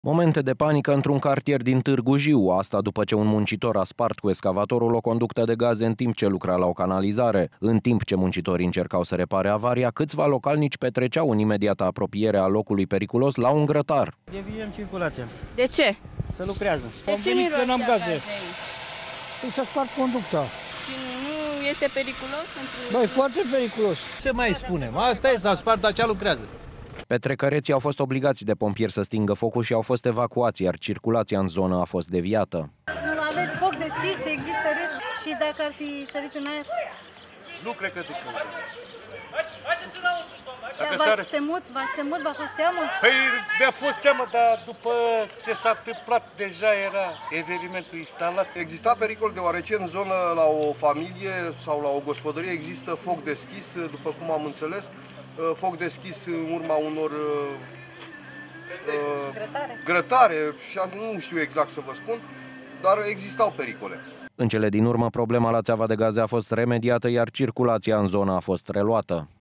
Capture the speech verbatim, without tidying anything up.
Momente de panică într-un cartier din Târgu Jiu, asta după ce un muncitor a spart cu excavatorul o conductă de gaze în timp ce lucra la o canalizare. În timp ce muncitorii încercau să repare avaria, câțiva localnici petreceau în imediată apropiere a locului periculos la un grătar. Deviem circulația. De ce? Se lucrează. De Am ce venit că n-am mirosea gaze. gaze aici? Păi să spart conducta. Și nu este periculos pentru... Băi, foarte periculos. Ce mai spunem? Asta e, s-a spart, dar cea lucrează. Petrecăreții au fost obligați de pompieri să stingă focul și au fost evacuați, iar circulația în zonă a fost deviată. Aveți foc deschis, există risc și dacă ar fi sărit în aer? Nu cred că duc. Dar v-ați temut? V-ați temut? V-a fost teamă? Păi mi-a fost teamă, dar după ce s-a întâmplat, deja era evenimentul instalat. Exista pericol deoarece în zonă la o familie sau la o gospodărie există foc deschis, după cum am înțeles, foc deschis în urma unor uh, Grătare. grătare, și nu știu exact să vă spun, dar existau pericole. În cele din urmă, problema la țeava de gaze a fost remediată, iar circulația în zonă a fost reluată.